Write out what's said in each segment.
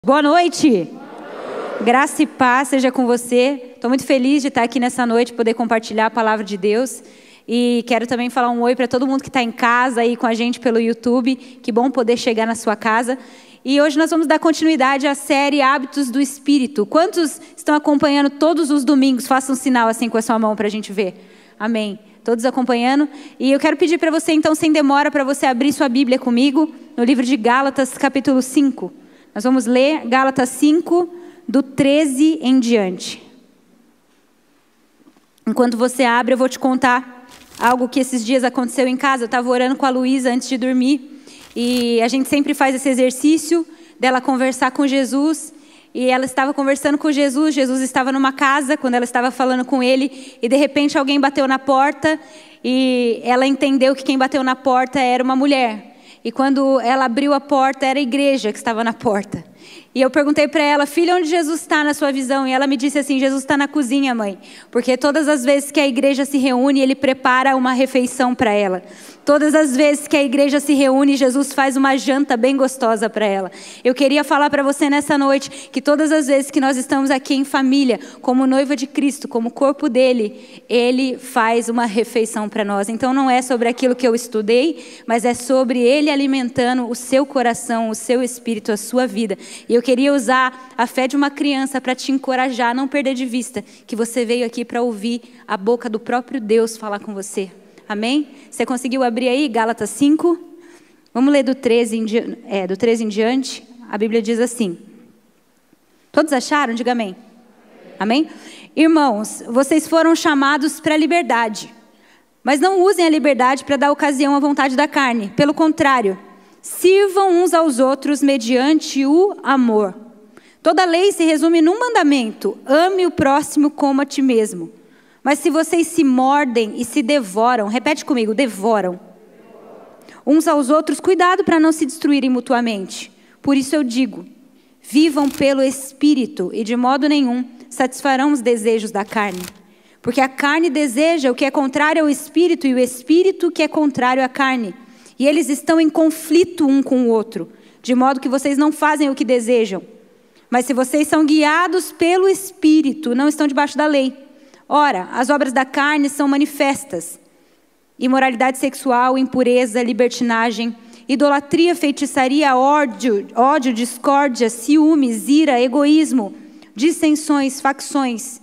Boa noite. Graça e paz seja com você. Estou muito feliz de estar aqui nessa noite, poder compartilhar a palavra de Deus. E quero também falar um oi para todo mundo que está em casa aí com a gente pelo YouTube. Que bom poder chegar na sua casa. E hoje nós vamos dar continuidade à série Hábitos do Espírito. Quantos estão acompanhando todos os domingos? Faça um sinal assim com a sua mão para a gente ver. Amém. Todos acompanhando. E eu quero pedir para você, então, sem demora, para você abrir sua Bíblia comigo no livro de Gálatas, capítulo 5. Nós vamos ler Gálatas 5, do 13 em diante. Enquanto você abre, eu vou te contar algo que esses dias aconteceu em casa. Eu estava orando com a Luísa antes de dormir. E a gente sempre faz esse exercício dela conversar com Jesus. E ela estava conversando com Jesus. Jesus estava numa casa quando ela estava falando com ele. E de repente alguém bateu na porta. E ela entendeu que quem bateu na porta era uma mulher. E quando ela abriu a porta, era a igreja que estava na porta. E eu perguntei para ela: filha, onde Jesus está na sua visão? E ela me disse assim: Jesus está na cozinha, mãe. Porque todas as vezes que a igreja se reúne, Ele prepara uma refeição para ela. Todas as vezes que a igreja se reúne, Jesus faz uma janta bem gostosa para ela. Eu queria falar para você nessa noite que todas as vezes que nós estamos aqui em família, como noiva de Cristo, como corpo dele, Ele faz uma refeição para nós. Então não é sobre aquilo que eu estudei, mas é sobre Ele alimentando o seu coração, o seu espírito, a sua vida. E eu queria usar a fé de uma criança para te encorajar a não perder de vista que você veio aqui para ouvir a boca do próprio Deus falar com você. Amém? Você conseguiu abrir aí Gálatas 5? Vamos ler do 13 em diante. A Bíblia diz assim. Todos acharam? Diga amém. Amém? Irmãos, vocês foram chamados para a liberdade. Mas não usem a liberdade para dar ocasião à vontade da carne. Pelo contrário, sirvam uns aos outros mediante o amor. Toda lei se resume num mandamento: ame o próximo como a ti mesmo. Mas se vocês se mordem e se devoram, repete comigo, devoram, uns aos outros, cuidado para não se destruírem mutuamente. Por isso eu digo, vivam pelo Espírito e de modo nenhum satisfarão os desejos da carne. Porque a carne deseja o que é contrário ao Espírito e o Espírito o que é contrário à carne. E eles estão em conflito um com o outro, de modo que vocês não fazem o que desejam. Mas se vocês são guiados pelo Espírito, não estão debaixo da lei. Ora, as obras da carne são manifestas: imoralidade sexual, impureza, libertinagem, idolatria, feitiçaria, ódio, discórdia, ciúmes, ira, egoísmo, dissensões, facções,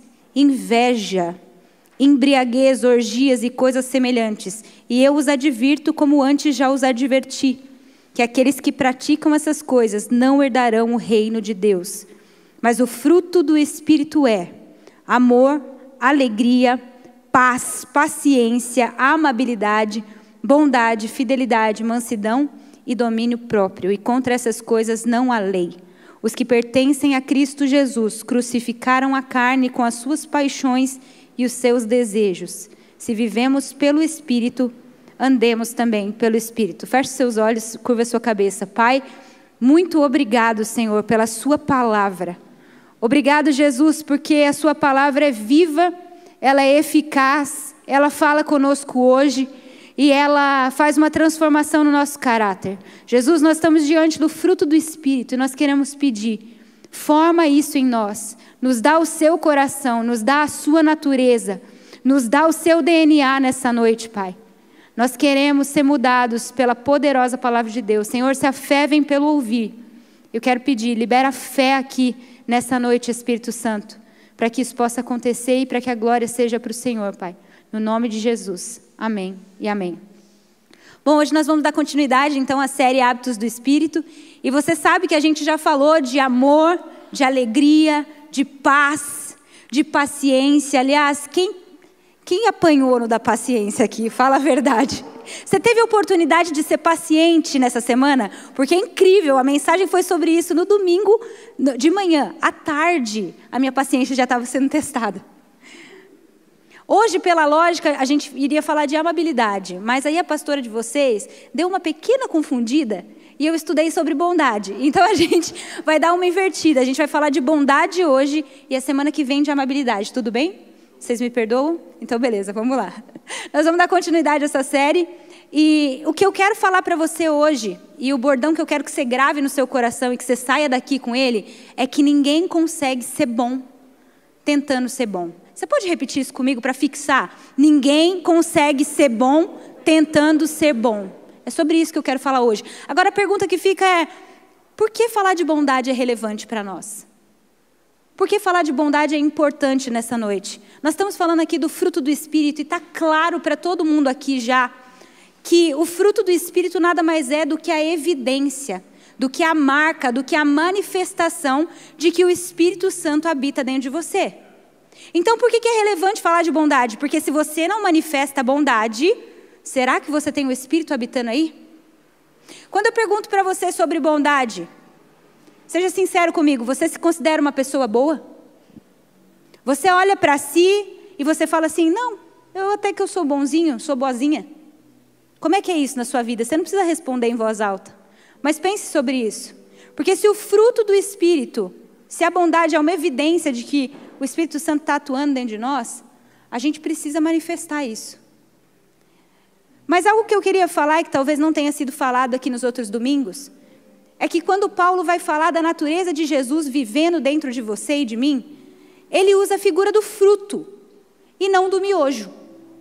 inveja, embriaguez, orgias e coisas semelhantes. E eu os advirto, como antes já os adverti, que aqueles que praticam essas coisas não herdarão o reino de Deus. Mas o fruto do Espírito é amor, alegria, paz, paciência, amabilidade, bondade, fidelidade, mansidão e domínio próprio. E contra essas coisas não há lei. Os que pertencem a Cristo Jesus crucificaram a carne com as suas paixões e os seus desejos. Se vivemos pelo Espírito, andemos também pelo Espírito. Feche seus olhos, curva sua cabeça. Pai, muito obrigado, Senhor, pela sua palavra. Obrigado, Jesus, porque a sua palavra é viva, ela é eficaz, ela fala conosco hoje e ela faz uma transformação no nosso caráter. Jesus, nós estamos diante do fruto do Espírito e nós queremos pedir, forma isso em nós, nos dá o seu coração, nos dá a sua natureza, nos dá o seu DNA nessa noite, Pai. Nós queremos ser mudados pela poderosa palavra de Deus. Senhor, se a fé vem pelo ouvir, eu quero pedir, libera a fé aqui nessa noite, Espírito Santo, para que isso possa acontecer e para que a glória seja para o Senhor, Pai. No nome de Jesus. Amém e amém. Bom, hoje nós vamos dar continuidade, então, à série Hábitos do Espírito. E você sabe que a gente já falou de amor, de alegria, de paz, de paciência. Aliás, quem apanhou no da paciência aqui? Fala a verdade. Você teve a oportunidade de ser paciente nessa semana? Porque é incrível, a mensagem foi sobre isso no domingo de manhã. À tarde, a minha paciência já estava sendo testada. Hoje, pela lógica, a gente iria falar de amabilidade. Mas aí a pastora de vocês deu uma pequena confundida e eu estudei sobre bondade. Então a gente vai dar uma invertida. A gente vai falar de bondade hoje e a semana que vem de amabilidade. Tudo bem? Vocês me perdoam? Então beleza, vamos lá. Nós vamos dar continuidade a essa série. E o que eu quero falar para você hoje, e o bordão que eu quero que você grave no seu coração e que você saia daqui com ele, é que ninguém consegue ser bom tentando ser bom. Você pode repetir isso comigo para fixar? Ninguém consegue ser bom tentando ser bom. É sobre isso que eu quero falar hoje. Agora a pergunta que fica é, por que falar de bondade é relevante para nós? Por que falar de bondade é importante nessa noite? Nós estamos falando aqui do fruto do Espírito e está claro para todo mundo aqui já que o fruto do Espírito nada mais é do que a evidência, do que a marca, do que a manifestação de que o Espírito Santo habita dentro de você. Então por que é relevante falar de bondade? Porque se você não manifesta bondade, será que você tem o Espírito habitando aí? Quando eu pergunto para você sobre bondade, seja sincero comigo, você se considera uma pessoa boa? Você olha para si e você fala assim, não, eu até que eu sou bonzinho, sou boazinha. Como é que é isso na sua vida? Você não precisa responder em voz alta, mas pense sobre isso. Porque se o fruto do Espírito, se a bondade é uma evidência de que o Espírito Santo está atuando dentro de nós, a gente precisa manifestar isso. Mas algo que eu queria falar, e que talvez não tenha sido falado aqui nos outros domingos, é que quando Paulo vai falar da natureza de Jesus vivendo dentro de você e de mim, ele usa a figura do fruto e não do miojo.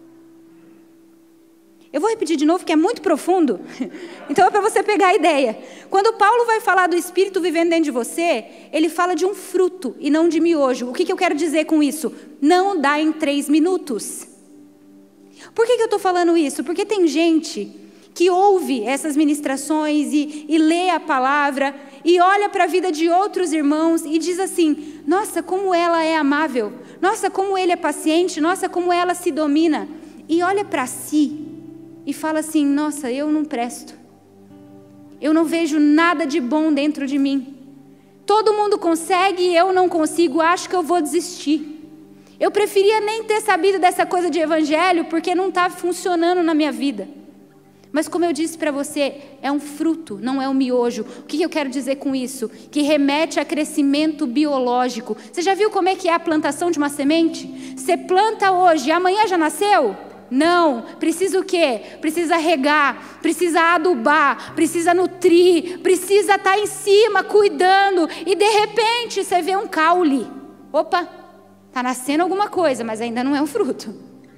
Eu vou repetir de novo, que é muito profundo. Então é para você pegar a ideia. Quando Paulo vai falar do Espírito vivendo dentro de você, ele fala de um fruto e não de miojo. O que eu quero dizer com isso? Não dá em 3 minutos. Por que eu estou falando isso? Porque tem gente que ouve essas ministrações e lê a palavra e olha para a vida de outros irmãos e diz assim, nossa, como ela é amável, nossa, como ele é paciente, nossa, como ela se domina. E olha para si e fala assim, nossa, eu não presto. Eu não vejo nada de bom dentro de mim. Todo mundo consegue e eu não consigo, acho que eu vou desistir. Eu preferia nem ter sabido dessa coisa de evangelho, porque não está funcionando na minha vida. Mas como eu disse para você, é um fruto, não é um miojo. O que eu quero dizer com isso? Que remete a crescimento biológico. Você já viu como é que é a plantação de uma semente? Você planta hoje e amanhã já nasceu? Não, precisa o quê? Precisa regar, precisa adubar, precisa nutrir, precisa estar em cima, cuidando. E de repente você vê um caule. Opa, está nascendo alguma coisa, mas ainda não é um fruto.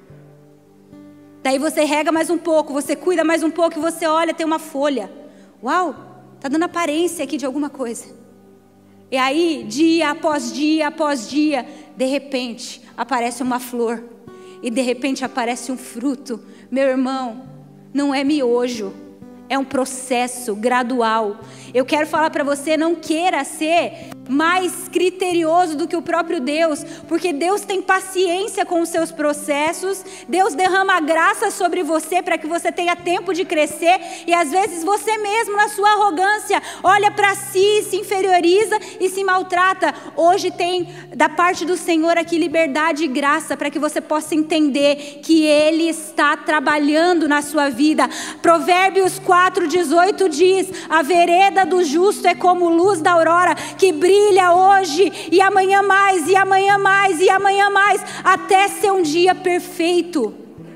Daí você rega mais um pouco, você cuida mais um pouco e você olha, tem uma folha. Uau, está dando aparência aqui de alguma coisa. E aí, dia após dia, de repente, aparece uma flor. E de repente aparece um fruto. Meu irmão, não é miojo, é um processo gradual. Eu quero falar para você, não queira ser mais criterioso do que o próprio Deus, porque Deus tem paciência com os seus processos, Deus derrama graça sobre você para que você tenha tempo de crescer, e às vezes você mesmo na sua arrogância olha para si, se inferioriza e se maltrata. Hoje tem da parte do Senhor aqui liberdade e graça para que você possa entender que Ele está trabalhando na sua vida. Provérbios 4:18 diz, a vereda do justo é como luz da aurora, que brilha hoje e amanhã mais, e amanhã mais, e amanhã mais, até ser um dia perfeito.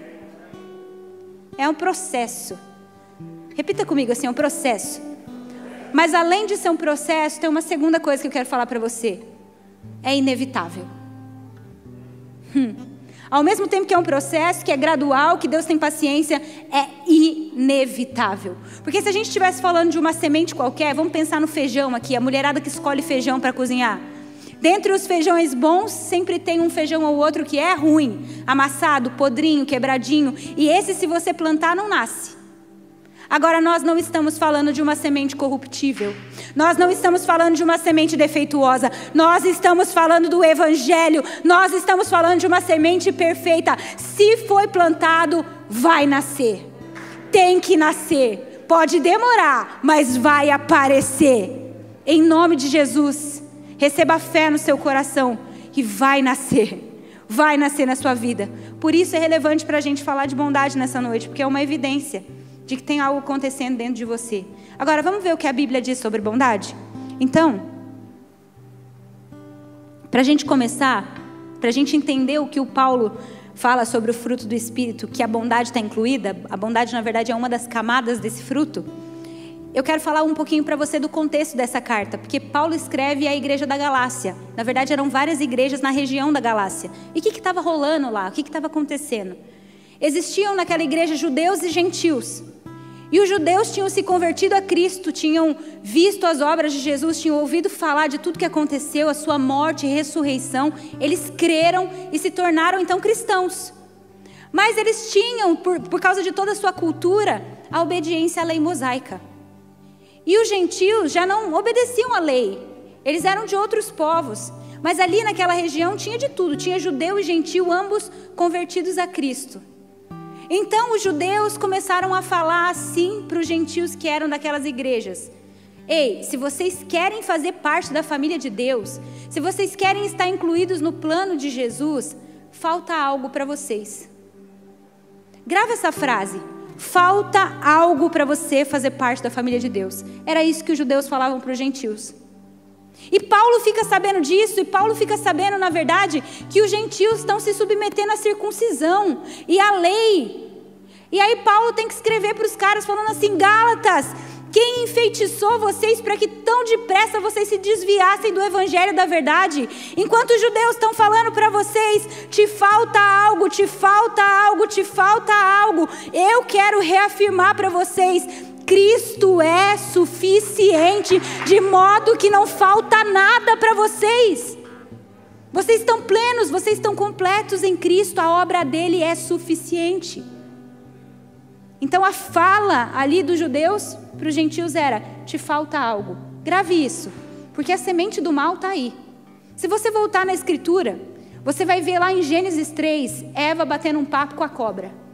É um processo. Repita comigo assim, é um processo. Mas além de ser um processo, tem uma segunda coisa que eu quero falar para você. É inevitável. Ao mesmo tempo que é um processo, que é gradual, que Deus tem paciência, é inevitável. Porque se a gente estivesse falando de uma semente qualquer, vamos pensar no feijão aqui, a mulherada que escolhe feijão para cozinhar. Dentre os feijões bons, sempre tem um feijão ou outro que é ruim, amassado, podrinho, quebradinho. E esse, se você plantar, não nasce. Agora, nós não estamos falando de uma semente corruptível. Nós não estamos falando de uma semente defeituosa. Nós estamos falando do Evangelho. Nós estamos falando de uma semente perfeita. Se foi plantado, vai nascer. Tem que nascer. Pode demorar, mas vai aparecer. Em nome de Jesus, receba fé no seu coração e vai nascer. Vai nascer na sua vida. Por isso é relevante para a gente falar de bondade nessa noite, porque é uma evidência de que tem algo acontecendo dentro de você. Agora, vamos ver o que a Bíblia diz sobre bondade? Então, para a gente começar, para a gente entender o que o Paulo fala sobre o fruto do Espírito, que a bondade está incluída, a bondade na verdade é uma das camadas desse fruto. Eu quero falar um pouquinho para você do contexto dessa carta, porque Paulo escreve à igreja da Galácia. Na verdade eram várias igrejas na região da Galácia. E o que estava rolando lá? O que estava acontecendo? Existiam naquela igreja judeus e gentios. E os judeus tinham se convertido a Cristo, tinham visto as obras de Jesus, tinham ouvido falar de tudo que aconteceu, a sua morte e ressurreição. Eles creram e se tornaram então cristãos. Mas eles tinham, por causa de toda a sua cultura, a obediência à lei mosaica. E os gentios já não obedeciam à lei, eles eram de outros povos. Mas ali naquela região tinha de tudo, tinha judeu e gentio, ambos convertidos a Cristo. Então os judeus começaram a falar assim para os gentios que eram daquelas igrejas: ei, se vocês querem fazer parte da família de Deus, se vocês querem estar incluídos no plano de Jesus, falta algo para vocês. Grava essa frase: falta algo para você fazer parte da família de Deus. Era isso que os judeus falavam para os gentios. E Paulo fica sabendo disso, e Paulo fica sabendo, na verdade, que os gentios estão se submetendo à circuncisão e à lei. E aí Paulo tem que escrever para os caras falando assim: Gálatas, quem enfeitiçou vocês para que tão depressa vocês se desviassem do evangelho da verdade? Enquanto os judeus estão falando para vocês: te falta algo, te falta algo, te falta algo. Eu quero reafirmar para vocês: Cristo é suficiente, de modo que não falta nada para vocês. Vocês estão plenos, vocês estão completos em Cristo, a obra dele é suficiente. Então a fala ali dos judeus para os gentios era: te falta algo. Grave isso, porque a semente do mal está aí. Se você voltar na escritura, você vai ver lá em Gênesis 3, Eva batendo um papo com a cobra.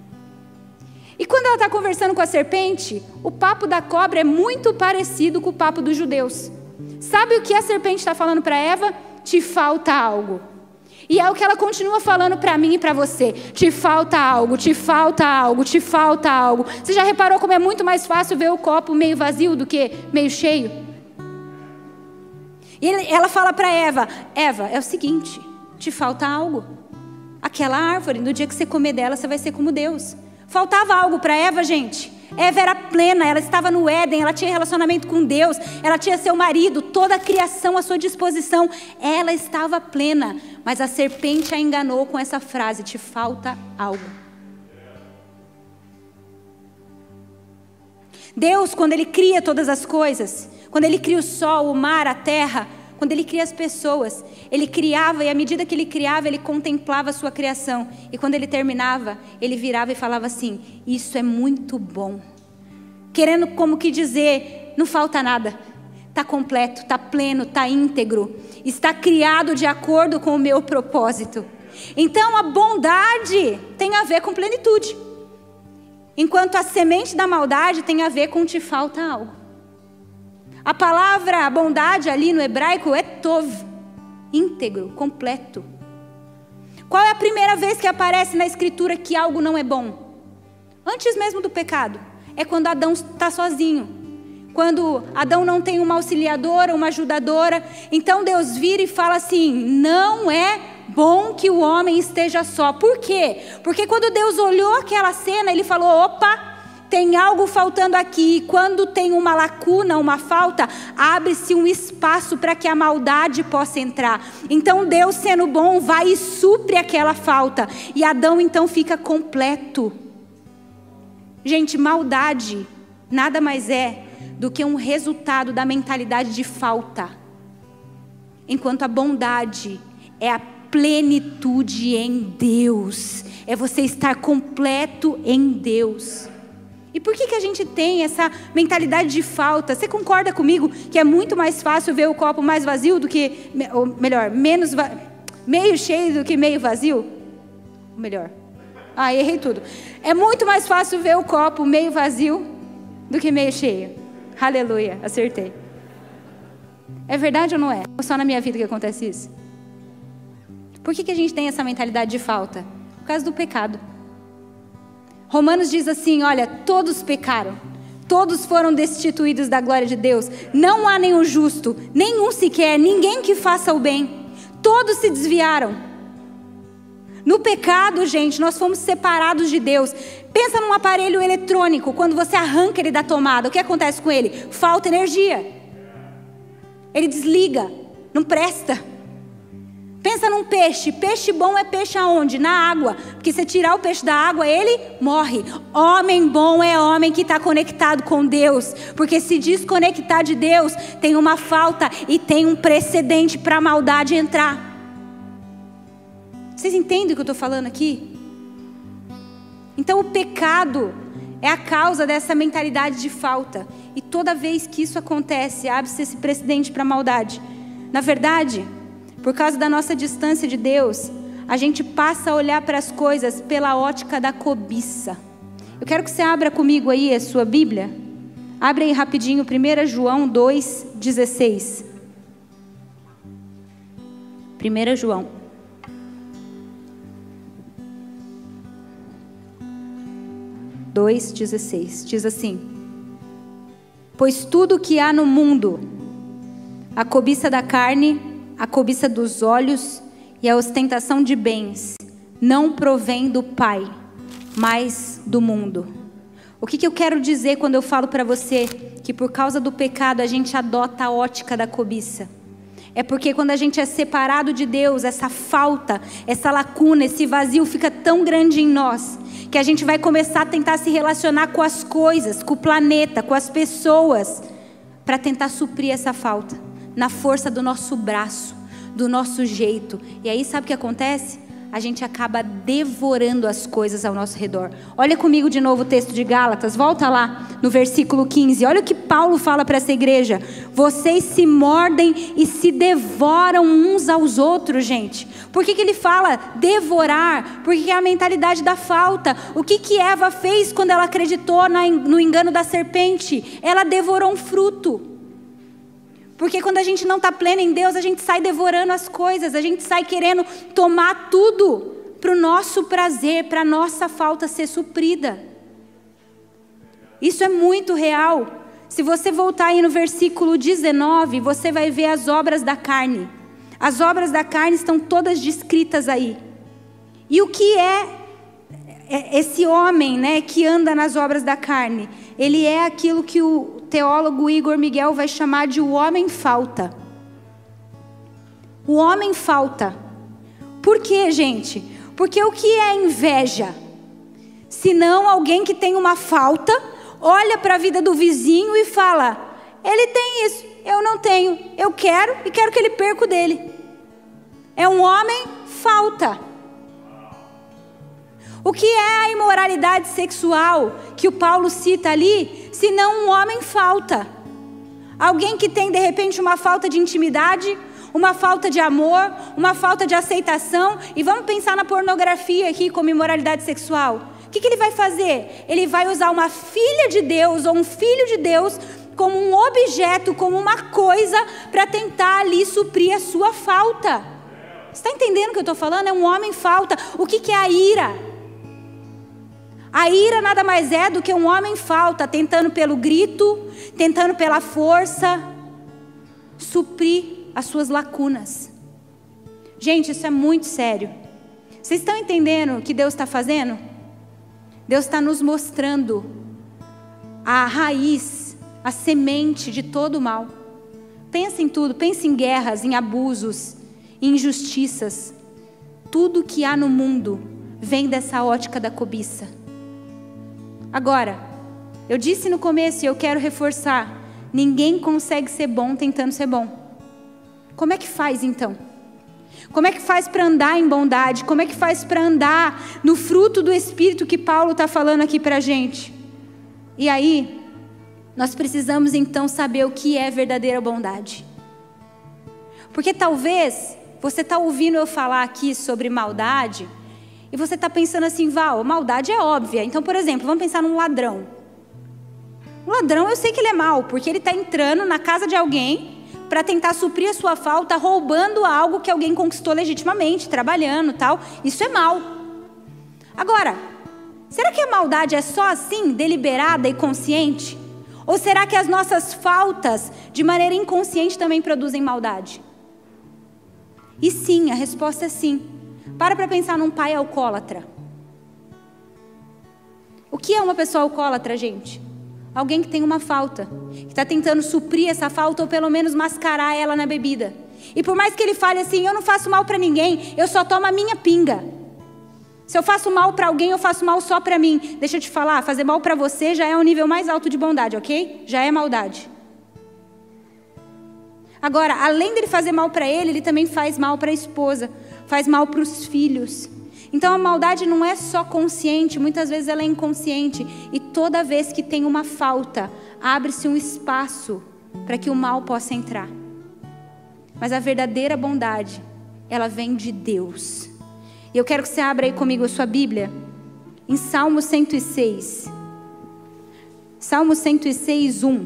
E quando ela está conversando com a serpente, o papo da cobra é muito parecido com o papo dos judeus. Sabe o que a serpente está falando para Eva? Te falta algo. E é o que ela continua falando para mim e para você: te falta algo, te falta algo, te falta algo. Você já reparou como é muito mais fácil ver o copo meio vazio do que meio cheio? E ela fala para Eva: Eva, é o seguinte, te falta algo. Aquela árvore, no dia que você comer dela, você vai ser como Deus. Faltava algo para Eva, gente. Eva era plena, ela estava no Éden, ela tinha relacionamento com Deus, ela tinha seu marido, toda a criação à sua disposição. Ela estava plena, mas a serpente a enganou com essa frase: te falta algo. Deus, quando Ele cria todas as coisas, quando Ele cria o sol, o mar, a terra, quando Ele cria as pessoas, Ele criava, e à medida que Ele criava, Ele contemplava a sua criação. E quando Ele terminava, Ele virava e falava assim: isso é muito bom. Querendo como que dizer: não falta nada. Está completo, está pleno, está íntegro. Está criado de acordo com o meu propósito. Então a bondade tem a ver com plenitude. Enquanto a semente da maldade tem a ver com te falta algo. A palavra bondade ali no hebraico é tov, íntegro, completo. Qual é a primeira vez que aparece na escritura que algo não é bom? Antes mesmo do pecado. É quando Adão está sozinho. Quando Adão não tem uma auxiliadora, uma ajudadora. Então Deus vira e fala assim: não é bom que o homem esteja só. Por quê? Porque quando Deus olhou aquela cena, Ele falou: opa, tem algo faltando aqui. E quando tem uma lacuna, uma falta, abre-se um espaço para que a maldade possa entrar. Então Deus, sendo bom, vai e supre aquela falta. E Adão então fica completo. Gente, maldade nada mais é do que um resultado da mentalidade de falta. Enquanto a bondade é a plenitude em Deus. É você estar completo em Deus. E por que a gente tem essa mentalidade de falta? Você concorda comigo que é muito mais fácil ver o copo mais vazio do que, ou melhor, meio cheio do que meio vazio? Ou melhor, errei tudo. É muito mais fácil ver o copo meio vazio do que meio cheio. Aleluia, acertei. É verdade ou não é? Ou só na minha vida que acontece isso? Por que a gente tem essa mentalidade de falta? Por causa do pecado. Romanos diz assim: olha, todos pecaram, todos foram destituídos da glória de Deus, não há nenhum justo, nenhum sequer, ninguém que faça o bem, todos se desviaram. No pecado, gente, nós fomos separados de Deus. Pensa num aparelho eletrônico, quando você arranca ele da tomada, o que acontece com ele? Falta energia. Ele desliga, não presta. Pensa num peixe. Peixe bom é peixe aonde? Na água. Porque se tirar o peixe da água, ele morre. Homem bom é homem que está conectado com Deus. Porque se desconectar de Deus, tem uma falta e tem um precedente para a maldade entrar. Vocês entendem o que eu estou falando aqui? Então o pecado é a causa dessa mentalidade de falta. E toda vez que isso acontece, abre-se esse precedente para a maldade. Na verdade, por causa da nossa distância de Deus, a gente passa a olhar para as coisas pela ótica da cobiça. Eu quero que você abra comigo aí a sua Bíblia. Abre aí rapidinho, 1 João 2,16. 1 João. 2,16. Diz assim: pois tudo que há no mundo, a cobiça da carne, a cobiça dos olhos e a ostentação de bens, não provém do Pai, mas do mundo. O que eu quero dizer quando eu falo para você que por causa do pecado a gente adota a ótica da cobiça? É porque quando a gente é separado de Deus, essa falta, essa lacuna, esse vazio fica tão grande em nós, que a gente vai começar a tentar se relacionar com as coisas, com o planeta, com as pessoas, para tentar suprir essa falta, na força do nosso braço, do nosso jeito. E aí sabe o que acontece? A gente acaba devorando as coisas ao nosso redor. Olha comigo de novo o texto de Gálatas, volta lá no versículo 15. Olha o que Paulo fala para essa igreja: vocês se mordem e se devoram uns aos outros, gente. Por que ele fala devorar? Porque é a mentalidade da falta. O que Eva fez quando ela acreditou no engano da serpente? Ela devorou um fruto. Porque quando a gente não está pleno em Deus, a gente sai devorando as coisas, a gente sai querendo tomar tudo para o nosso prazer, para a nossa falta ser suprida. Isso é muito real. Se você voltar aí no versículo 19, você vai ver as obras da carne. As obras da carne estão todas descritas aí. E o que é esse homem, né, que anda nas obras da carne? Ele é aquilo que o teólogo Igor Miguel vai chamar de o homem falta. O homem falta. Por quê, gente? Porque o que é inveja? Se não alguém que tem uma falta, olha para a vida do vizinho e fala: ele tem isso, eu não tenho, eu quero e quero que ele perca o dele. É um homem falta. O que é a imoralidade sexual que o Paulo cita ali, se não um homem falta? Alguém que tem de repente uma falta de intimidade, uma falta de amor, uma falta de aceitação. E vamos pensar na pornografia aqui como imoralidade sexual. O que ele vai fazer? Ele vai usar uma filha de Deus ou um filho de Deus como um objeto, como uma coisa, para tentar ali suprir a sua falta. Você está entendendo o que eu estou falando? É um homem falta. O que é a ira? A ira nada mais é do que um homem falta, tentando pelo grito, tentando pela força, suprir as suas lacunas. Gente, isso é muito sério. Vocês estão entendendo o que Deus está fazendo? Deus está nos mostrando a raiz, a semente de todo o mal. Pensa em tudo, pensa em guerras, em abusos, em injustiças. Tudo que há no mundo vem dessa ótica da cobiça. Agora, eu disse no começo e eu quero reforçar: ninguém consegue ser bom tentando ser bom. Como é que faz então? Como é que faz para andar em bondade? Como é que faz para andar no fruto do Espírito que Paulo está falando aqui para a gente? E aí, nós precisamos então saber o que é verdadeira bondade. Porque talvez você está ouvindo eu falar aqui sobre maldade e você está pensando assim: Val, maldade é óbvia. Então, por exemplo, vamos pensar num ladrão. O ladrão, eu sei que ele é mau, porque ele está entrando na casa de alguém para tentar suprir a sua falta, roubando algo que alguém conquistou legitimamente, trabalhando e tal. Isso é mal. Agora, será que a maldade é só assim, deliberada e consciente? Ou será que as nossas faltas, de maneira inconsciente, também produzem maldade? E sim, a resposta é sim. Para pensar num pai alcoólatra. O que é uma pessoa alcoólatra, gente? Alguém que tem uma falta, que está tentando suprir essa falta ou pelo menos mascarar ela na bebida. E por mais que ele fale assim, eu não faço mal para ninguém, eu só tomo a minha pinga. Se eu faço mal para alguém, eu faço mal só para mim. Deixa eu te falar, fazer mal para você já é um nível mais alto de bondade, ok? Já é maldade. Agora, além dele fazer mal para ele também faz mal para a esposa, faz mal para os filhos. Então a maldade não é só consciente, muitas vezes ela é inconsciente. E toda vez que tem uma falta, abre-se um espaço para que o mal possa entrar. Mas a verdadeira bondade, ela vem de Deus. E eu quero que você abra aí comigo a sua Bíblia, em Salmo 106. Salmo 106, 1.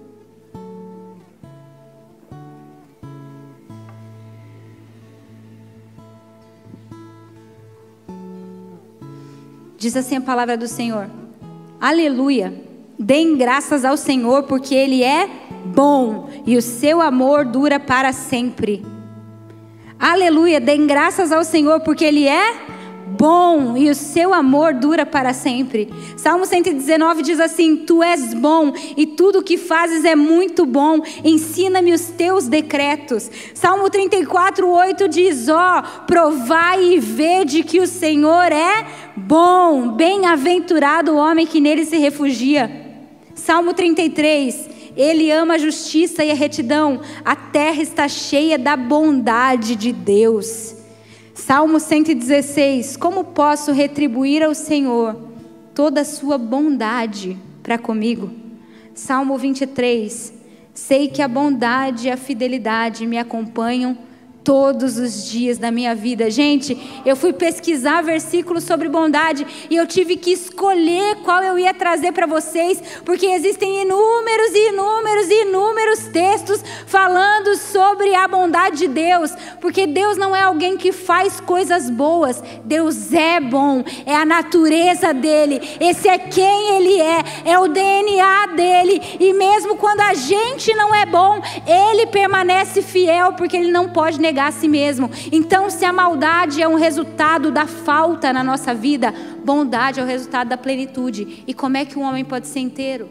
Diz assim a palavra do Senhor: aleluia, deem graças ao Senhor, porque Ele é bom e o seu amor dura para sempre. Aleluia, deem graças ao Senhor, porque Ele é bom e o seu amor dura para sempre. Salmo 119 diz assim: tu és bom e tudo o que fazes é muito bom, ensina-me os teus decretos. Salmo 34, 8 diz: ó, provai e vede que o Senhor é bom, bem-aventurado o homem que nele se refugia. Salmo 33, Ele ama a justiça e a retidão, a terra está cheia da bondade de Deus. Salmo 116, como posso retribuir ao Senhor toda a sua bondade para comigo? Salmo 23, sei que a bondade e a fidelidade me acompanham todos os dias da minha vida. Gente, eu fui pesquisar versículos sobre bondade e eu tive que escolher qual eu ia trazer para vocês, porque existem inúmeros textos falando sobre a bondade de Deus, porque Deus não é alguém que faz coisas boas, Deus é bom, é a natureza dele, esse é quem ele é o DNA dele, e mesmo quando a gente não é bom, ele permanece fiel, porque ele não pode negar a si mesmo. Então, se a maldade é um resultado da falta na nossa vida, bondade é o resultado da plenitude. E como é que um homem pode ser inteiro?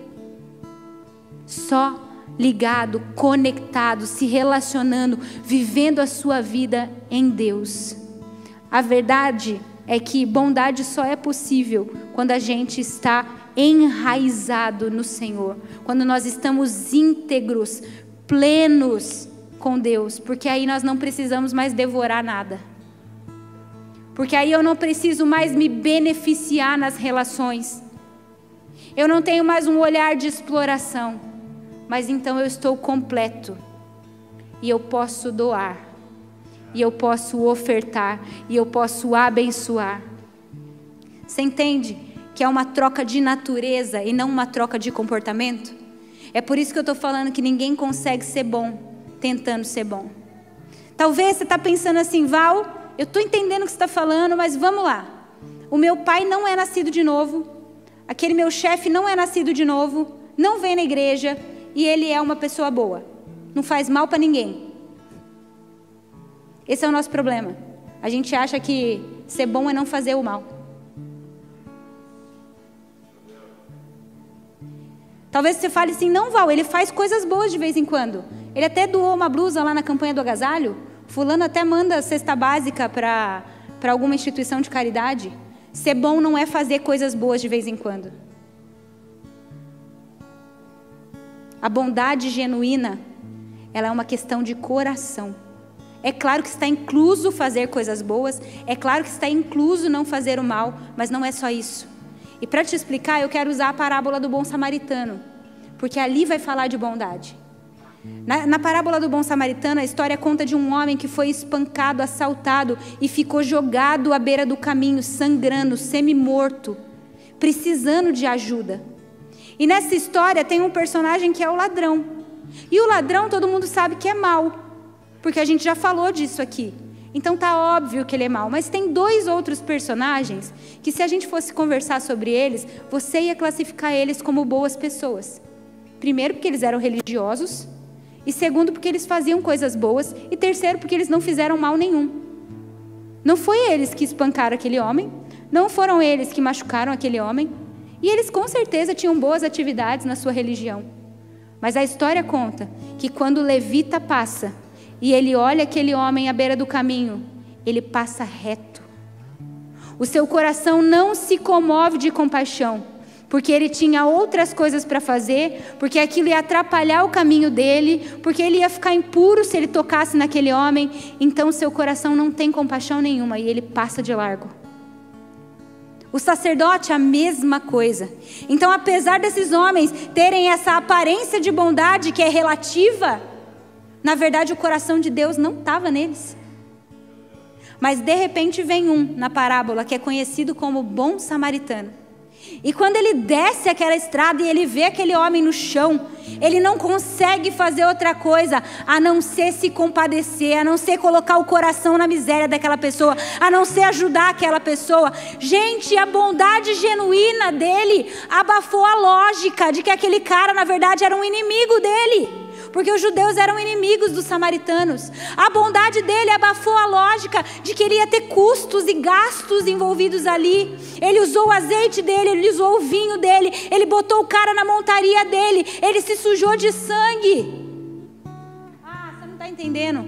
Só ligado, conectado, se relacionando, vivendo a sua vida em Deus. A verdade é que bondade só é possível quando a gente está enraizado no Senhor, quando nós estamos íntegros, plenos com Deus, porque aí nós não precisamos mais devorar nada, porque aí eu não preciso mais me beneficiar nas relações, eu não tenho mais um olhar de exploração, mas então eu estou completo, e eu posso doar, e eu posso ofertar, e eu posso abençoar. Você entende que é uma troca de natureza e não uma troca de comportamento? É por isso que eu estou falando que ninguém consegue ser bom tentando ser bom. Talvez você está pensando assim: Val, eu estou entendendo o que você está falando, mas vamos lá. O meu pai não é nascido de novo, aquele meu chefe não é nascido de novo, não vem na igreja e ele é uma pessoa boa, não faz mal para ninguém. Esse é o nosso problema. A gente acha que ser bom é não fazer o mal. Talvez você fale assim: não, Val, ele faz coisas boas de vez em quando. Ele até doou uma blusa lá na campanha do agasalho. Fulano até manda cesta básica para alguma instituição de caridade. Ser bom não é fazer coisas boas de vez em quando. A bondade genuína, ela é uma questão de coração. É claro que está incluso fazer coisas boas, é claro que está incluso não fazer o mal, mas não é só isso. E para te explicar, eu quero usar a parábola do bom samaritano, porque ali vai falar de bondade. Na parábola do bom samaritano, a história conta de um homem que foi espancado, assaltado e ficou jogado à beira do caminho, sangrando, semi-morto, precisando de ajuda. E nessa história tem um personagem que é o ladrão. E o ladrão todo mundo sabe que é mau, porque a gente já falou disso aqui. Então tá óbvio que ele é mau. Mas tem dois outros personagens que, se a gente fosse conversar sobre eles, você ia classificar eles como boas pessoas. Primeiro, porque eles eram religiosos. E segundo, porque eles faziam coisas boas. E terceiro, porque eles não fizeram mal nenhum. Não foi eles que espancaram aquele homem, não foram eles que machucaram aquele homem, e eles com certeza tinham boas atividades na sua religião. Mas a história conta que quando o levita passa e ele olha aquele homem à beira do caminho, ele passa reto. O seu coração não se comove de compaixão, porque ele tinha outras coisas para fazer, porque aquilo ia atrapalhar o caminho dele, porque ele ia ficar impuro se ele tocasse naquele homem. Então seu coração não tem compaixão nenhuma e ele passa de largo. O sacerdote, a mesma coisa. Então, apesar desses homens terem essa aparência de bondade que é relativa, na verdade o coração de Deus não estava neles. Mas de repente vem um na parábola que é conhecido como bom samaritano. E quando ele desce aquela estrada e ele vê aquele homem no chão, ele não consegue fazer outra coisa a não ser se compadecer, a não ser colocar o coração na miséria daquela pessoa, a não ser ajudar aquela pessoa. Gente, a bondade genuína dele abafou a lógica de que aquele cara na verdade era um inimigo dele. Porque os judeus eram inimigos dos samaritanos. A bondade dele abafou a lógica de que ele ia ter custos e gastos envolvidos ali. Ele usou o azeite dele, ele usou o vinho dele, ele botou o cara na montaria dele, ele se sujou de sangue. Ah, você não está entendendo?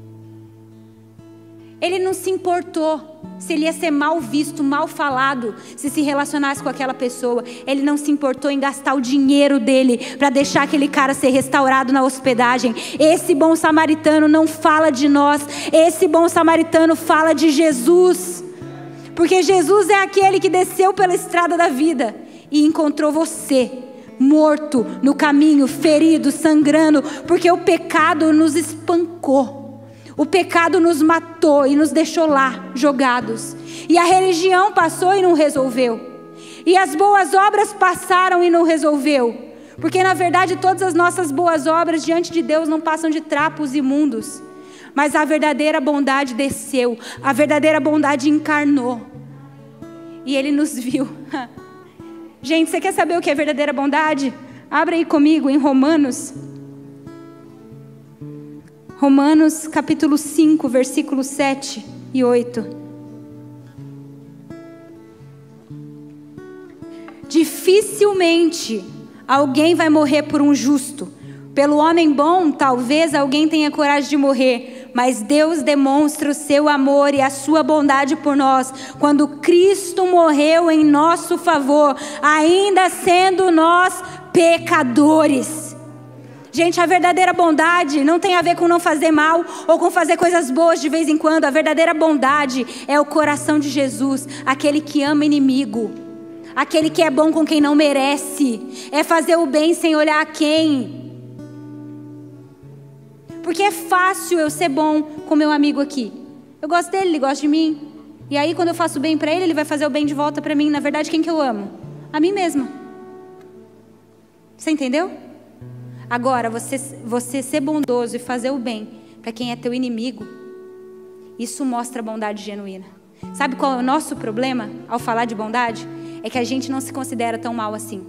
Ele não se importou se ele ia ser mal visto, mal falado, se relacionasse com aquela pessoa. Ele não se importou em gastar o dinheiro dele para deixar aquele cara ser restaurado na hospedagem. Esse bom samaritano não fala de nós, esse bom samaritano fala de Jesus. Porque Jesus é aquele que desceu pela estrada da vida e encontrou você, morto no caminho, ferido, sangrando, porque o pecado nos espancou. O pecado nos matou e nos deixou lá, jogados. E a religião passou e não resolveu. E as boas obras passaram e não resolveu. Porque na verdade todas as nossas boas obras diante de Deus não passam de trapos imundos. Mas a verdadeira bondade desceu. A verdadeira bondade encarnou. E Ele nos viu. Gente, você quer saber o que é verdadeira bondade? Abra aí comigo em Romanos. Romanos capítulo 5, versículos 7 e 8. Dificilmente alguém vai morrer por um justo. Pelo homem bom, talvez alguém tenha coragem de morrer. Mas Deus demonstra o seu amor e a sua bondade por nós, quando Cristo morreu em nosso favor, ainda sendo nós pecadores. Gente, a verdadeira bondade não tem a ver com não fazer mal ou com fazer coisas boas de vez em quando. A verdadeira bondade é o coração de Jesus, aquele que ama inimigo, aquele que é bom com quem não merece, é fazer o bem sem olhar a quem. Porque é fácil eu ser bom com meu amigo aqui. Eu gosto dele, ele gosta de mim. E aí quando eu faço bem para ele, ele vai fazer o bem de volta para mim. Na verdade, quem que eu amo? A mim mesma. Você entendeu? Agora, você ser bondoso e fazer o bem para quem é teu inimigo, isso mostra bondade genuína. Sabe qual é o nosso problema ao falar de bondade? É que a gente não se considera tão mal assim.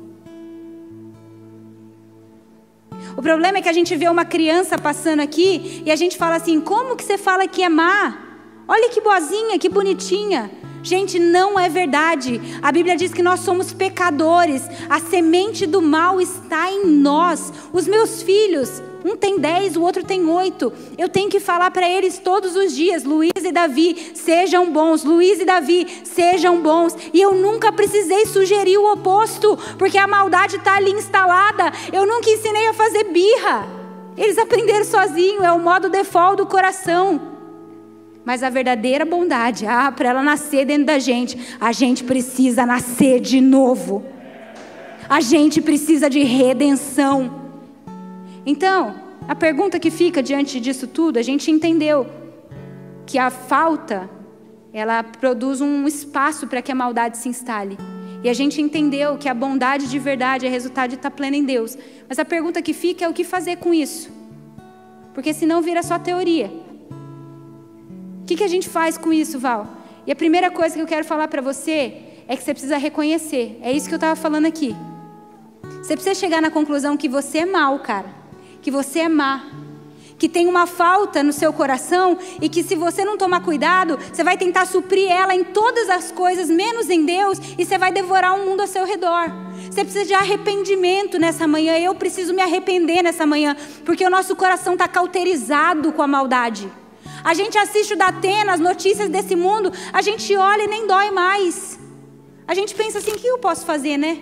O problema é que a gente vê uma criança passando aqui e a gente fala assim, como que você fala que é má? Olha que boazinha, que bonitinha. Gente, não é verdade. A Bíblia diz que nós somos pecadores. A semente do mal está em nós. Os meus filhos, um tem 10, o outro tem 8. Eu tenho que falar para eles todos os dias, Luiz e Davi, sejam bons. Luiz e Davi, sejam bons. E eu nunca precisei sugerir o oposto, porque a maldade está ali instalada. Eu nunca ensinei a fazer birra. Eles aprenderam sozinhos, é o modo default do coração. Mas a verdadeira bondade, para ela nascer dentro da gente, a gente precisa nascer de novo. A gente precisa de redenção. Então, a pergunta que fica diante disso tudo, a gente entendeu que a falta, ela produz um espaço para que a maldade se instale. E a gente entendeu que a bondade de verdade é resultado de estar plena em Deus. Mas a pergunta que fica é o que fazer com isso? Porque senão vira só teoria. O que a gente faz com isso, Val? E a primeira coisa que eu quero falar para você é que você precisa reconhecer. É isso que eu estava falando aqui. Você precisa chegar na conclusão que você é mau, cara. Que você é má. que tem uma falta no seu coração e que, se você não tomar cuidado, você vai tentar suprir ela em todas as coisas, menos em Deus, e você vai devorar o mundo ao seu redor. Você precisa de arrependimento nessa manhã. Eu preciso me arrepender nessa manhã, porque o nosso coração está cauterizado com a maldade. A gente assiste o Datena, as notícias desse mundo, a gente olha e nem dói mais. A gente pensa assim, o que eu posso fazer, né?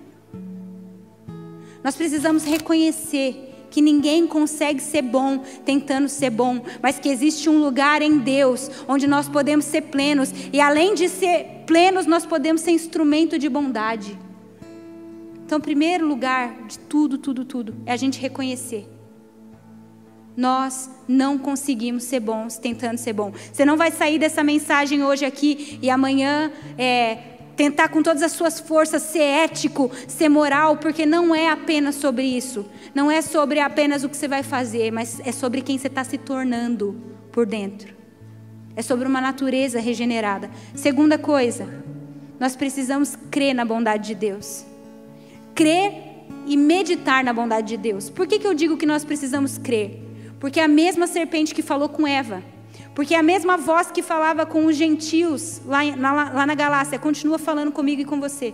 Nós precisamos reconhecer que ninguém consegue ser bom tentando ser bom, mas que existe um lugar em Deus onde nós podemos ser plenos, e além de ser plenos, nós podemos ser instrumento de bondade. Então, o primeiro lugar de tudo, é a gente reconhecer. Nós não conseguimos ser bons tentando ser bom. Você não vai sair dessa mensagem hoje aqui e amanhã tentar com todas as suas forças ser ético, ser moral, porque não é apenas sobre isso. Não é sobre apenas o que você vai fazer, mas é sobre quem você está se tornando por dentro. É sobre uma natureza regenerada. Segunda coisa, nós precisamos crer na bondade de Deus. Crer e meditar na bondade de Deus. Por que eu digo que nós precisamos crer? Porque é a mesma serpente que falou com Eva. Porque é a mesma voz que falava com os gentios lá na Galácia continua falando comigo e com você.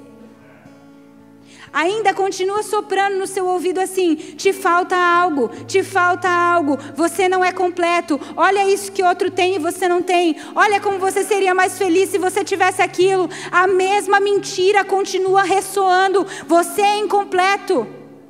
Ainda continua soprando no seu ouvido assim: te falta algo, você não é completo, olha isso que outro tem e você não tem, olha como você seria mais feliz se você tivesse aquilo. A mesma mentira continua ressoando: você é incompleto.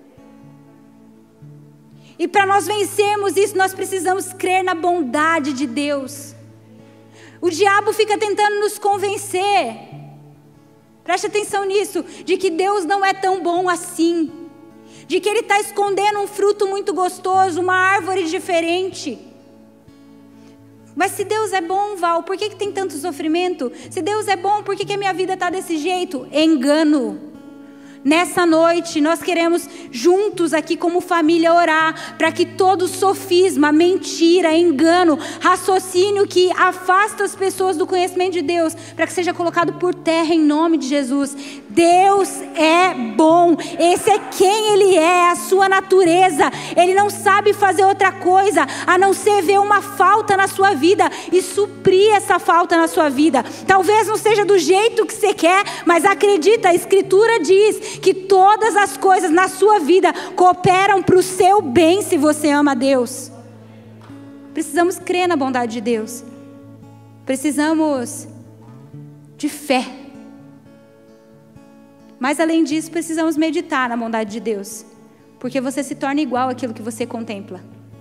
E para nós vencermos isso, nós precisamos crer na bondade de Deus. O diabo fica tentando nos convencer, preste atenção nisso, de que Deus não é tão bom assim, de que Ele está escondendo um fruto muito gostoso, uma árvore diferente. Mas se Deus é bom, Val, por que tem tanto sofrimento? Se Deus é bom, por que a minha vida está desse jeito? Engano. Nessa noite, nós queremos juntos aqui como família orar para que todo sofisma, mentira, engano, raciocínio que afasta as pessoas do conhecimento de Deus, para que seja colocado por terra em nome de Jesus. Deus é bom, esse é quem Ele é, a sua natureza. Ele não sabe fazer outra coisa a não ser ver uma falta na sua vida e suprir essa falta na sua vida. Talvez não seja do jeito que você quer, mas acredita, a Escritura diz que todas as coisas na sua vida cooperam para o seu bem se você ama a Deus. Precisamos crer na bondade de Deus. Precisamos de fé. Mas além disso, precisamos meditar na bondade de Deus. Porque você se torna igual àquilo que você contempla.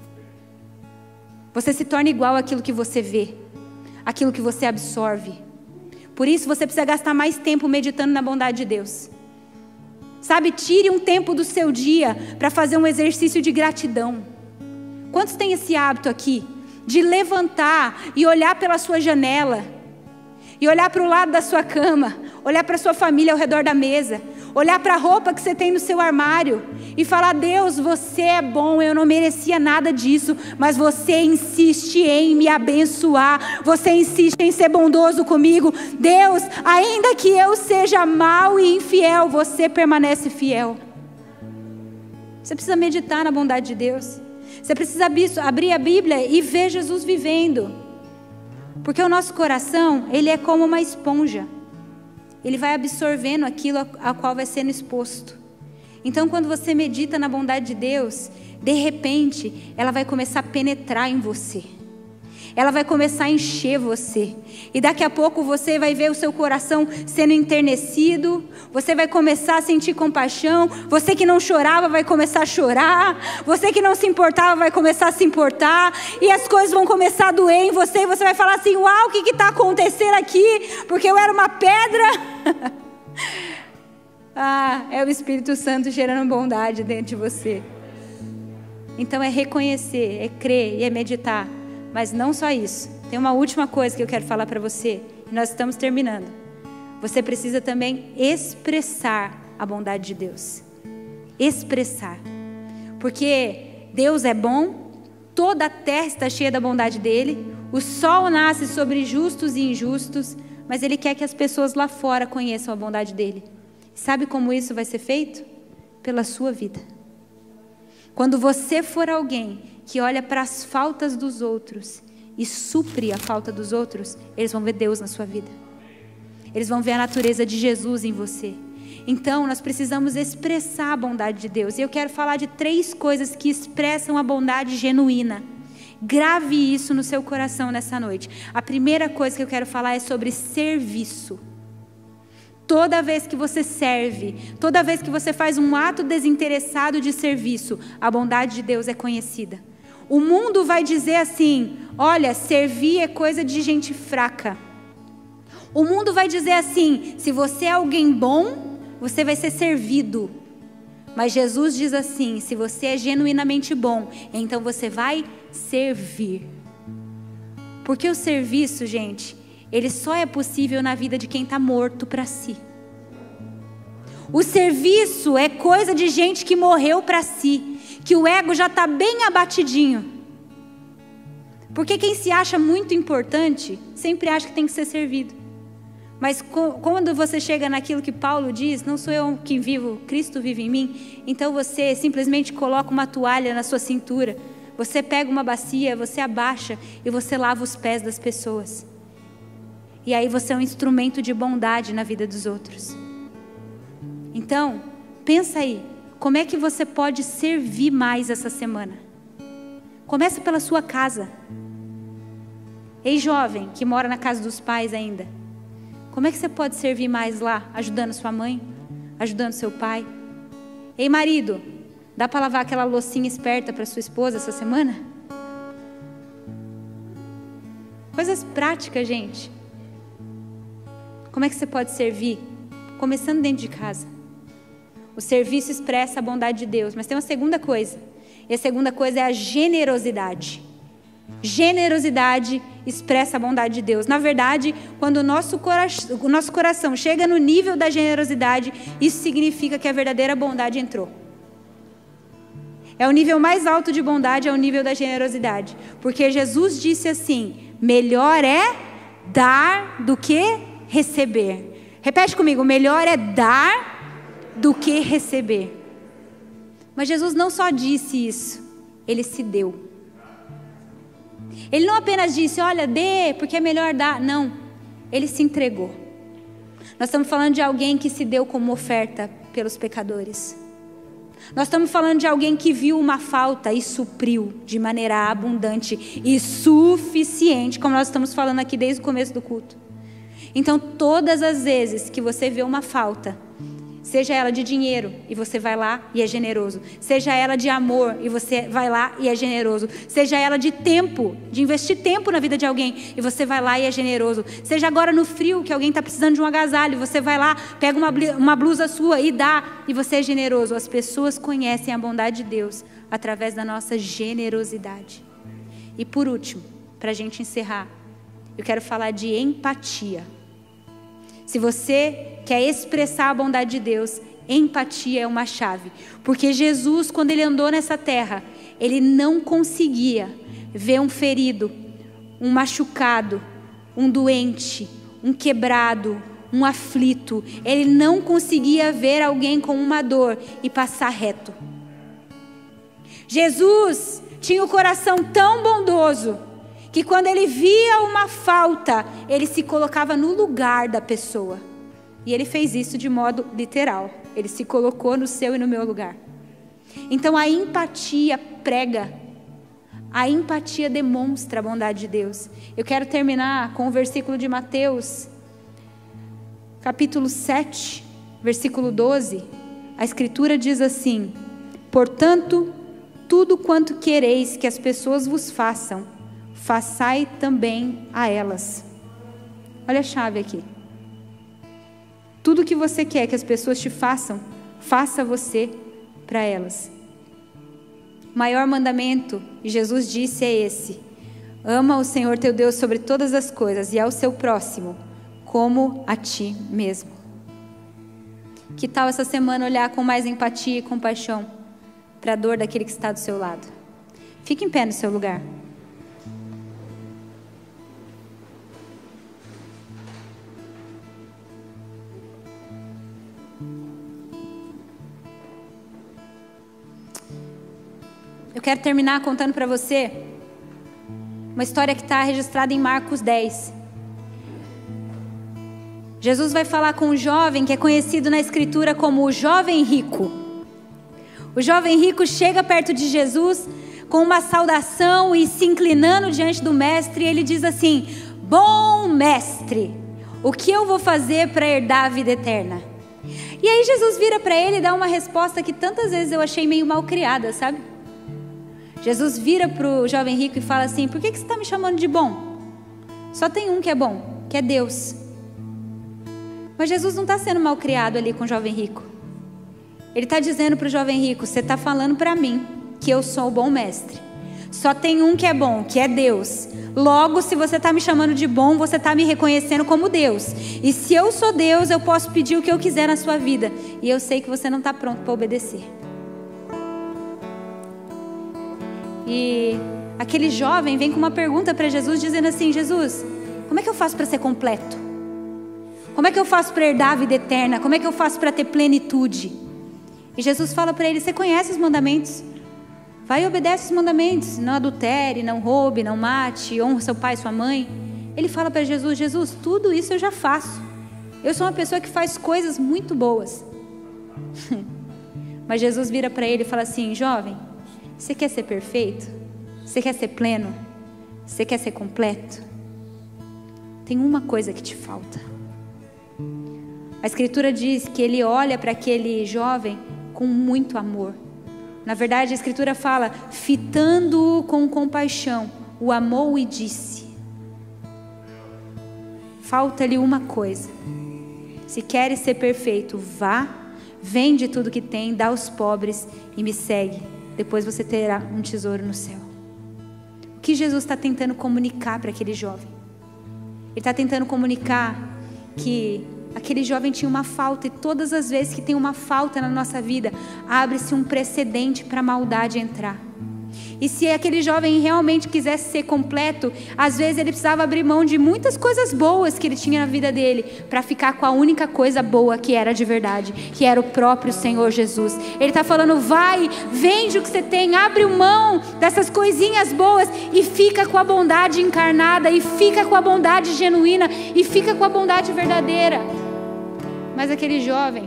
Você se torna igual àquilo que você vê, aquilo que você absorve. Por isso você precisa gastar mais tempo meditando na bondade de Deus. Sabe, tire um tempo do seu dia para fazer um exercício de gratidão. Quantos têm esse hábito aqui? De levantar e olhar pela sua janela, e olhar para o lado da sua cama, olhar para a sua família ao redor da mesa, olhar para a roupa que você tem no seu armário e falar: Deus, você é bom, eu não merecia nada disso, mas você insiste em me abençoar, você insiste em ser bondoso comigo. Deus, ainda que eu seja mau e infiel, você permanece fiel. Você precisa meditar na bondade de Deus. Você precisa abrir a Bíblia e ver Jesus vivendo. Porque o nosso coração, ele é como uma esponja. Ele vai absorvendo aquilo a qual vai sendo exposto. Então, quando você medita na bondade de Deus, de repente, ela vai começar a penetrar em você. Ela vai começar a encher você. E daqui a pouco você vai ver o seu coração sendo enternecido. Você vai começar a sentir compaixão. Você que não chorava vai começar a chorar. Você que não se importava vai começar a se importar. E as coisas vão começar a doer em você. E você vai falar assim: uau, o que está acontecendo aqui? Porque eu era uma pedra. É o Espírito Santo gerando bondade dentro de você. Então é reconhecer, é crer e é meditar. Mas não só isso. Tem uma última coisa que eu quero falar para você. E nós estamos terminando. Você precisa também expressar a bondade de Deus. Expressar. Porque Deus é bom. Toda a terra está cheia da bondade dEle. O sol nasce sobre justos e injustos. Mas Ele quer que as pessoas lá fora conheçam a bondade dEle. Sabe como isso vai ser feito? Pela sua vida. Quando você for alguém que olha para as faltas dos outros e supre a falta dos outros, eles vão ver Deus na sua vida. Eles vão ver a natureza de Jesus em você. Então, nós precisamos expressar a bondade de Deus. E eu quero falar de 3 coisas que expressam a bondade genuína. Grave isso no seu coração nessa noite. A primeira coisa que eu quero falar é sobre serviço. Toda vez que você serve, toda vez que você faz um ato desinteressado de serviço, a bondade de Deus é conhecida. O mundo vai dizer assim: olha, servir é coisa de gente fraca. O mundo vai dizer assim: se você é alguém bom, você vai ser servido. Mas Jesus diz assim: se você é genuinamente bom, então você vai servir. Porque o serviço, gente, ele só é possível na vida de quem está morto para si. O serviço é coisa de gente que morreu para si, que o ego já está bem abatidinho. Porque quem se acha muito importante, sempre acha que tem que ser servido. Mas quando você chega naquilo que Paulo diz, não sou eu que vivo, Cristo vive em mim, então você simplesmente coloca uma toalha na sua cintura, você pega uma bacia, você abaixa e você lava os pés das pessoas. E aí você é um instrumento de bondade na vida dos outros. Então, pensa aí, como é que você pode servir mais essa semana? Começa pela sua casa. Ei, jovem, que mora na casa dos pais ainda, como é que você pode servir mais lá? Ajudando sua mãe? Ajudando seu pai? Ei, marido, dá para lavar aquela loucinha esperta para sua esposa essa semana? Coisas práticas, gente. Como é que você pode servir? Começando dentro de casa. O serviço expressa a bondade de Deus. Mas tem uma segunda coisa. E a segunda coisa é a generosidade. Generosidade expressa a bondade de Deus. Na verdade, quando o nosso coração chega no nível da generosidade, isso significa que a verdadeira bondade entrou. É o nível mais alto de bondade, é o nível da generosidade. Porque Jesus disse assim: melhor é dar do que receber. Repete comigo: melhor é dar do que receber. Mas Jesus não só disse isso, Ele se deu. Ele não apenas disse: olha, dê, porque é melhor dar. Não, Ele se entregou. Nós estamos falando de alguém que se deu como oferta pelos pecadores. Nós estamos falando de alguém que viu uma falta e supriu de maneira abundante e suficiente, como nós estamos falando aqui desde o começo do culto. Então, todas as vezes que você vê uma falta, seja ela de dinheiro e você vai lá e é generoso, seja ela de amor e você vai lá e é generoso, seja ela de tempo, de investir tempo na vida de alguém e você vai lá e é generoso, seja agora no frio que alguém está precisando de um agasalho, você vai lá, pega uma blusa sua e dá, e você é generoso. As pessoas conhecem a bondade de Deus através da nossa generosidade. E por último, para a gente encerrar, eu quero falar de empatia. Se você quer expressar a bondade de Deus, empatia é uma chave. Porque Jesus, quando Ele andou nessa terra, Ele não conseguia ver um ferido, um machucado, um doente, um quebrado, um aflito. Ele não conseguia ver alguém com uma dor e passar reto. Jesus tinha o coração tão bondoso que quando Ele via uma falta, Ele se colocava no lugar da pessoa. E Ele fez isso de modo literal. Ele se colocou no seu e no meu lugar. Então a empatia prega. A empatia demonstra a bondade de Deus. Eu quero terminar com o versículo de Mateus, capítulo 7, versículo 12. A Escritura diz assim: portanto, tudo quanto quereis que as pessoas vos façam, façai também a elas. Olha a chave aqui. Tudo que você quer que as pessoas te façam, faça você para elas. O maior mandamento, e Jesus disse, é esse: ama o Senhor teu Deus sobre todas as coisas e ao seu próximo como a ti mesmo. Que tal essa semana olhar com mais empatia e compaixão para a dor daquele que está do seu lado? Fique em pé no seu lugar. Eu quero terminar contando para você uma história que está registrada em Marcos 10. Jesus vai falar com um jovem que é conhecido na escritura como o jovem rico. O jovem rico chega perto de Jesus com uma saudação e se inclinando diante do mestre, e ele diz assim: bom mestre, o que eu vou fazer para herdar a vida eterna? E aí Jesus vira para ele e dá uma resposta que tantas vezes eu achei meio mal criada, sabe? Jesus vira para o jovem rico e fala assim: por que você está me chamando de bom? Só tem um que é bom, que é Deus. Mas Jesus não está sendo mal criado ali com o jovem rico. Ele está dizendo para o jovem rico: você está falando para mim que eu sou o bom mestre. Só tem um que é bom, que é Deus. Logo, se você está me chamando de bom, você está me reconhecendo como Deus. E se eu sou Deus, eu posso pedir o que eu quiser na sua vida. E eu sei que você não está pronto para obedecer. E aquele jovem vem com uma pergunta para Jesus, dizendo assim: Jesus, como é que eu faço para ser completo? Como é que eu faço para herdar a vida eterna? Como é que eu faço para ter plenitude? E Jesus fala para ele: você conhece os mandamentos? Vai e obedece os mandamentos. Não adultere, não roube, não mate, honra seu pai e sua mãe. Ele fala para Jesus: Jesus, tudo isso eu já faço. Eu sou uma pessoa que faz coisas muito boas. Mas Jesus vira para ele e fala assim: jovem, você quer ser perfeito? Você quer ser pleno? Você quer ser completo? Tem uma coisa que te falta. A Escritura diz que ele olha para aquele jovem com muito amor. Na verdade, a Escritura fala: fitando-o com compaixão, o amou e disse: falta-lhe uma coisa. Se queres ser perfeito, vá, vende tudo que tem, dá aos pobres e me segue. Depois você terá um tesouro no céu. O que Jesus está tentando comunicar para aquele jovem? Ele está tentando comunicar que aquele jovem tinha uma falta, e todas as vezes que tem uma falta na nossa vida, abre-se um precedente para a maldade entrar. E se aquele jovem realmente quisesse ser completo, às vezes ele precisava abrir mão de muitas coisas boas que ele tinha na vida dele, para ficar com a única coisa boa que era de verdade, que era o próprio Senhor Jesus. Ele está falando: vai, vende o que você tem, abre mão dessas coisinhas boas e fica com a bondade encarnada, e fica com a bondade genuína, e fica com a bondade verdadeira. Mas aquele jovem,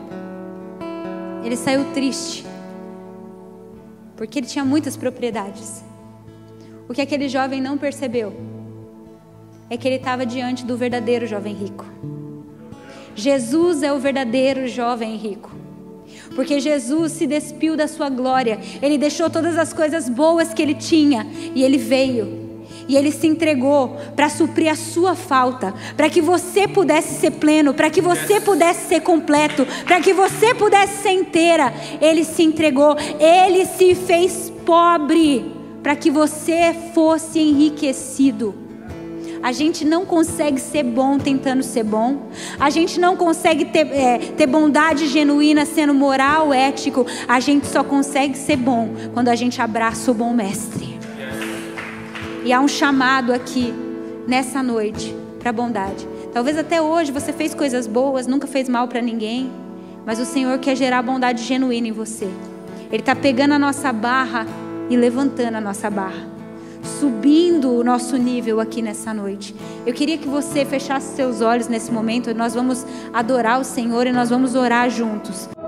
ele saiu triste, porque ele tinha muitas propriedades. O que aquele jovem não percebeu é que ele estava diante do verdadeiro jovem rico. Jesus é o verdadeiro jovem rico, porque Jesus se despiu da sua glória. Ele deixou todas as coisas boas que ele tinha, e ele veio, e ele se entregou para suprir a sua falta, para que você pudesse ser pleno, para que você pudesse ser completo, para que você pudesse ser inteira. Ele se entregou, ele se fez pobre, para que você fosse enriquecido. A gente não consegue ser bom tentando ser bom. A gente não consegue ter bondade genuína sendo moral, ético. A gente só consegue ser bom quando a gente abraça o bom mestre. E há um chamado aqui, nessa noite, para a bondade. Talvez até hoje você fez coisas boas, nunca fez mal para ninguém, mas o Senhor quer gerar bondade genuína em você. Ele está pegando a nossa barra e levantando a nossa barra, subindo o nosso nível aqui nessa noite. Eu queria que você fechasse seus olhos nesse momento. Nós vamos adorar o Senhor e nós vamos orar juntos.